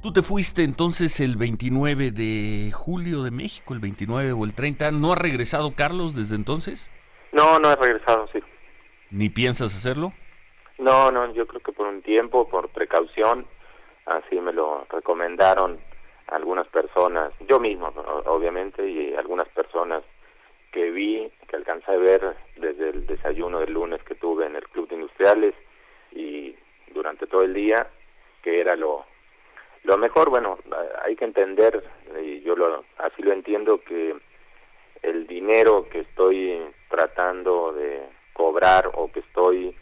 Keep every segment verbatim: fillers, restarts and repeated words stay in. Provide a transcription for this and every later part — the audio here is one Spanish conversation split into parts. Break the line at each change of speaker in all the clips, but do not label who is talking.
Tú te fuiste entonces el veintinueve de julio de México, el veintinueve o el treinta. ¿No ha regresado Carlos desde entonces?
No, no he regresado, sí.
¿Ni piensas hacerlo?
No, no, yo creo que por un tiempo, por precaución, así me lo recomendaron algunas personas, yo mismo, obviamente, y algunas personas que vi, que alcancé a ver desde el desayuno del lunes que tuve en el Club de Industriales y durante todo el día, que era lo lo mejor. Bueno, hay que entender, y yo lo, así lo entiendo, que el dinero que estoy tratando de cobrar o que estoy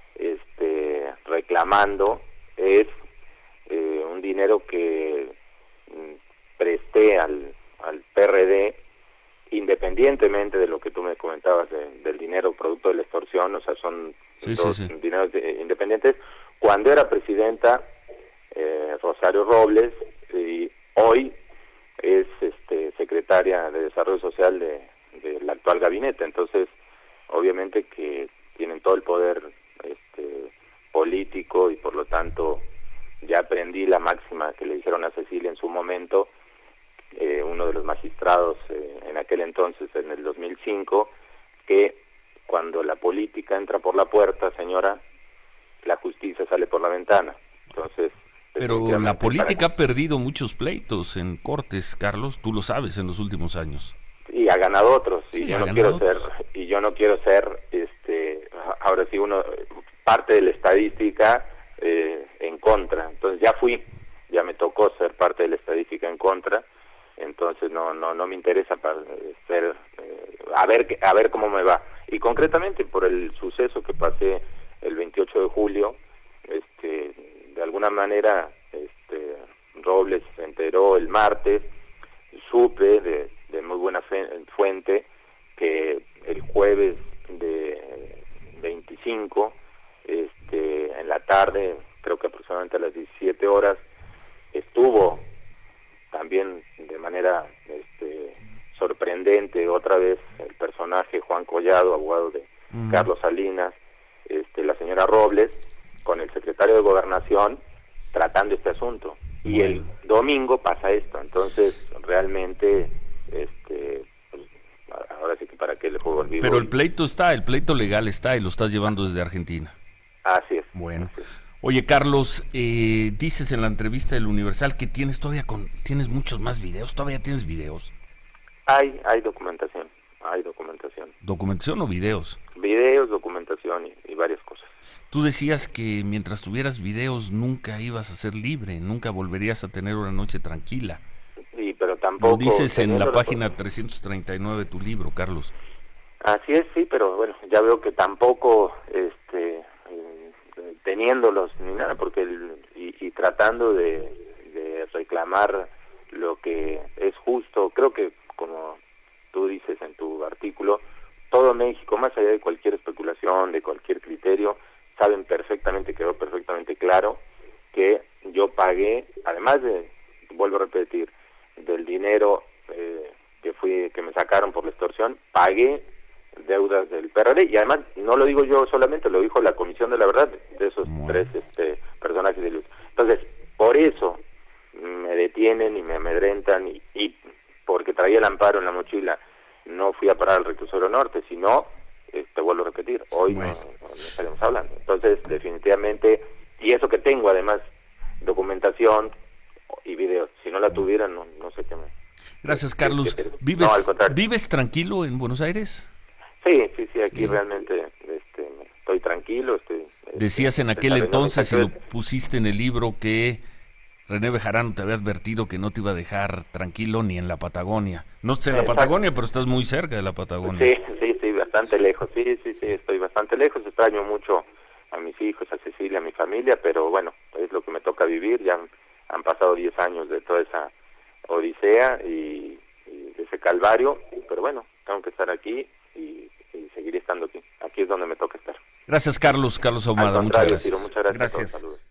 este reclamando es eh, un dinero que mm, presté al, al P R D, independientemente de lo que tú me comentabas de, del dinero producto de la extorsión. O sea, son
sí,
dos
sí, sí.
dineros de, independientes. Cuando era presidenta eh, Rosario Robles, y hoy es este secretaria de Desarrollo Social de del actual gabinete. Entonces, obviamente que tienen todo el poder este político, y por lo tanto ya aprendí la máxima que le dijeron a Cecilia en su momento, eh, uno de los magistrados eh, en aquel entonces, en el dos mil cinco, que cuando la política entra por la puerta, señora, la justicia sale por la ventana. Entonces,
pero la política para... ha perdido muchos pleitos en cortes, Carlos, tú lo sabes, en los últimos años.
Y ha ganado otros, y
sí,
yo no quiero otros. ser, y yo no quiero ser, este, ahora sí, uno parte de la estadística eh, en contra. Entonces ya fui, ya me tocó ser parte de la estadística en contra. Entonces no no no me interesa para ser eh, a ver a ver cómo me va. Y concretamente por el suceso que pasé el veintiocho de julio, este de alguna manera este Robles se enteró el martes, supe de, de muy buena fe, fuente que el jueves de veinticinco, este en la tarde, creo que aproximadamente a las diecisiete horas, estuvo también de manera este, sorprendente otra vez el personaje Juan Collado, abogado de uh-huh. Carlos Salinas, este, la señora Robles, con el secretario de Gobernación tratando este asunto. Y bueno, el domingo pasa esto. Entonces realmente este pues, ahora sí que para qué le juego el vivo.
Pero el pleito está, el pleito legal está, y lo estás llevando desde Argentina.
Así es.
Bueno.
Así es.
Oye, Carlos, eh, dices en la entrevista del Universal que tienes todavía con tienes muchos más videos, ¿todavía tienes videos?
Hay hay documentación, hay documentación.
¿Documentación o videos?
Videos, documentación y, y varias cosas.
Tú decías que mientras tuvieras videos nunca ibas a ser libre, nunca volverías a tener una noche tranquila.
Sí, pero tampoco...
Lo dices en la página la... trescientos treinta y nueve de tu libro, Carlos.
Así es, sí, pero bueno, ya veo que tampoco... este teniéndolos ni nada, porque el, y, y tratando de, de reclamar lo que es justo. Creo que, como tú dices en tu artículo, todo México, más allá de cualquier especulación, de cualquier criterio, saben perfectamente, quedó perfectamente claro que yo pagué, además de, vuelvo a repetir, del dinero eh, que fui que me sacaron por la extorsión, pagué deudas del P R D, y además no lo digo yo solamente, lo dijo la Comisión de la Verdad de esos bueno. tres este, personajes de luz. Entonces, por eso me detienen y me amedrentan, y, y porque traía el amparo en la mochila, no fui a parar al reclusorio norte, sino, te vuelvo a repetir, hoy bueno. no, no estaremos hablando. Entonces, definitivamente, y eso que tengo además, documentación y videos, si no la tuviera, no, no sé qué me...
Gracias, Carlos. ¿Vives, no, ¿Vives tranquilo en Buenos Aires?
Sí, sí, sí, aquí sí. realmente este, estoy tranquilo. Estoy,
Decías en aquel entonces, y lo pusiste en el libro, que René Bejarano te había advertido que no te iba a dejar tranquilo ni en la Patagonia. No estás en la Patagonia, pero estás muy cerca de la Patagonia.
Sí, sí, sí, bastante lejos, sí, sí, sí, estoy bastante lejos, extraño mucho a mis hijos, a Cecilia, a mi familia, pero bueno, es lo que me toca vivir. Ya han, han pasado diez años de toda esa odisea y, y de ese calvario, pero bueno, tengo que estar aquí y, y seguir estando aquí. Aquí es donde me toca estar.
Gracias, Carlos. Carlos Ahumada, muchas gracias.
Ciro, muchas gracias.
Gracias.